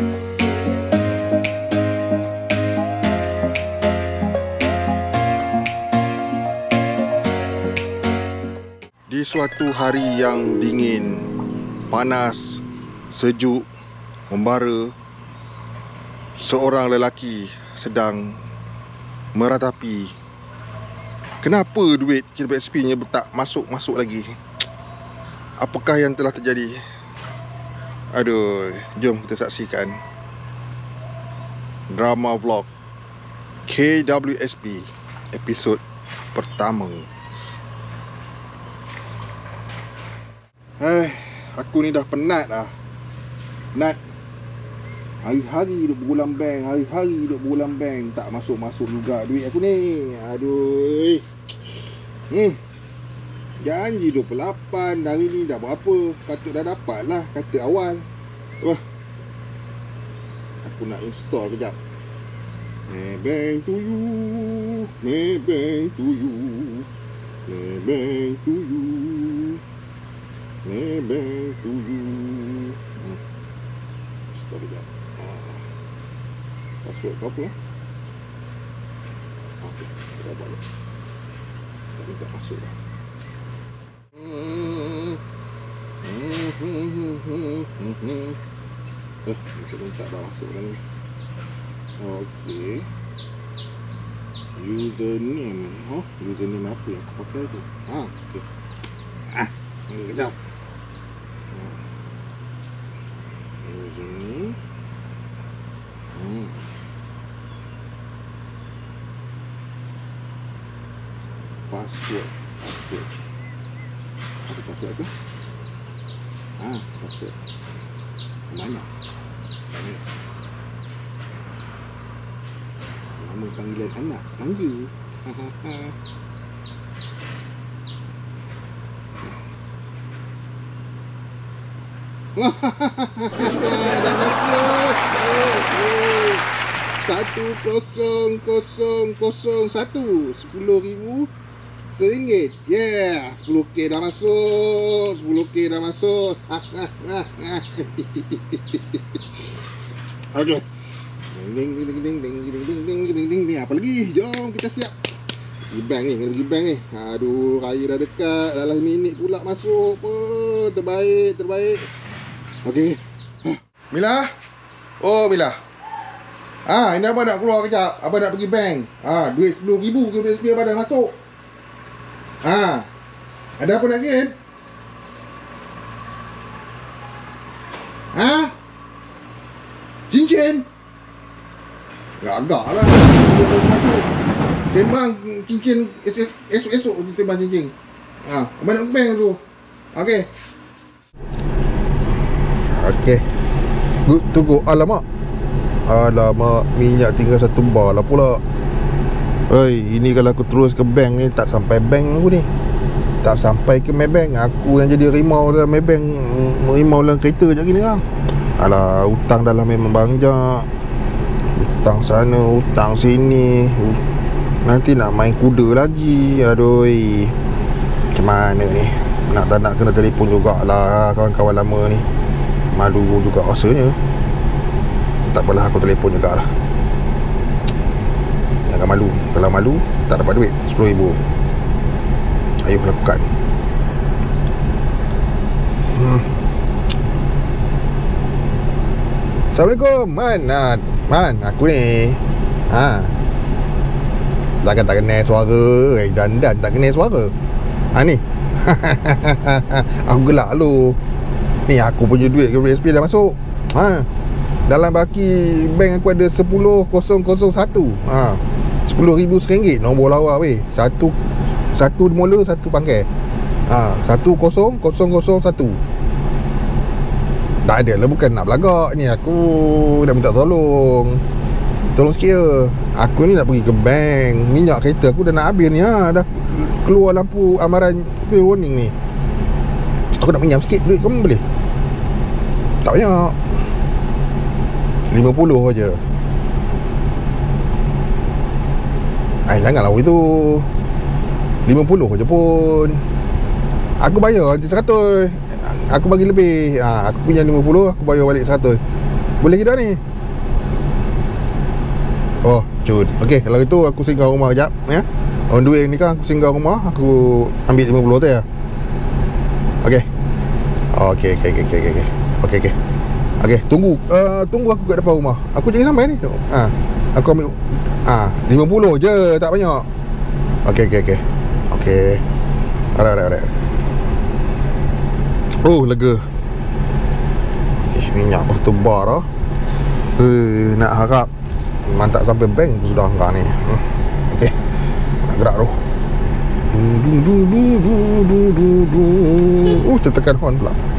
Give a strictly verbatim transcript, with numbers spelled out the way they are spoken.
Di suatu hari yang dingin, panas, sejuk, membara, seorang lelaki sedang meratapi kenapa duit K W S P nya tak masuk-masuk lagi. Apakah yang telah terjadi? Aduh, jom kita saksikan drama vlog K W S P episod pertama. Eh, aku ni dah penat lah. Penat. Hari-hari duduk berulang bank, hari-hari duduk berulang bank, tak masuk-masuk juga duit aku ni. Aduh. Hmm. Janji dua puluh lapan, hari ni dah berapa? Patut dah dapat lah kata awal. Wah. Aku nak install kejap. Maybank to you, Maybank to you, Maybank to you, Maybank to you. Hmm. Install kejap. Password kau apa ya? Okey, kita buat lah. Tak minta masuk dah. Eh, kita minta dah masuk dah ni. Okey. Username. Oh, username apa yang aku pakai tu? Ha, okey. Ah, kejap. Username. Hmm. Password. Password. Ada password ke? Ah, password. Mana? Mana? Nama panggilan anak. Tangga. Hahaha. Dah masuk. Satu kosong kosong kosong satu. Sepuluh ribu seringgit. Yeah, sepuluh K dah masuk. Sepuluh K dah masuk. Okay. Ding ding ding ding ding ding ding ding ding ding ding. Apa lagi? Jom kita siap. Pergi bank ni, kena pergi bank ni. Aduh, raya dah dekat. Dalam minit pula masuk. Oh, terbaik, terbaik. Okey. Mila. Oh, Mila. Ah, ini abang nak keluar kejap. Abang nak pergi bank. Ah, duit sepuluh ribu K W S P abang dah masuk. Ah. Ada apa nak kirim? Ha? Cincin? Agak lah. Sembang cincin esok-esok sembang cincin. Ha, abang nak ke bank tu. Okey. Okey. Good to go. Alamak. Alamak, minyak tinggal satu bar lah pula. Hei, ini kalau aku terus ke bank ni, tak sampai bank aku ni. Tak sampai ke Maybank. Aku yang jadi rimau dalam Maybank, rimau dalam kereta je gini lah. Alah, hutang dalam memang banyak. Hutang sana, hutang sini. Nanti nak main kuda lagi. Aduh, macam mana ni? Nak tak nak kena telefon jugalah kawan-kawan lama ni. Malu juga rasanya. Tak apalah, aku telefon jugalah. Jangan malu. Kalau malu, tak dapat duit sepuluh ribu. Ayo lakukan. hmm. Assalamualaikum. Man, nah, Man, aku ni. Ha. Takkan tak kenal suara. Eh, dandan tak kenal suara. Ha ni. Aku gelak lu. Ni aku punya duit K W S P dah masuk. Ha. Dalam baki bank aku ada sepuluh ribu satu. Ha. sepuluh ribu seringgit nombor lawa weh. Satu satu mula, satu pangkai. Ha, satu kosong kosong kosong satu. Tak ada lah, bukan nak belagak ni. Aku dah minta tolong. Tolong sikit je. Aku ni nak pergi ke bank. Minyak kereta aku dah nak habis ni ha. Dah keluar lampu amaran fuel warning ni. Aku nak pinjam sikit duit, kamu boleh? Tak banyak, lima puluh je. Ay, janganlah itu. lima puluh je pun. Aku bayar nanti seratus. Aku bagi lebih. ha, Aku pinjam lima puluh, aku bayar balik seratus. Boleh tidak ni? Oh, cud. Okey, kalau itu aku singgah rumah kejap ya. On the way ni kan aku singgah rumah, aku ambil lima puluh tu ya. Okey. Okey, okey, okey, okey, okey. Okey, okey. Okey, tunggu. Uh, tunggu aku kat depan rumah. Aku jadi sampai ni. Ha. Aku ambil ah ha, lima puluh je, tak banyak. Okey, okey, okey. Okey. Alright, alright. Oh, lega. Ish, minyak aku tebar lah. Eh, nak harap mantap sampai bank pun sudah enggak ni. Hmm. Okey. Nak gerak tu. Dung dung dung dung dung dung. Oh, tertekan horn pula.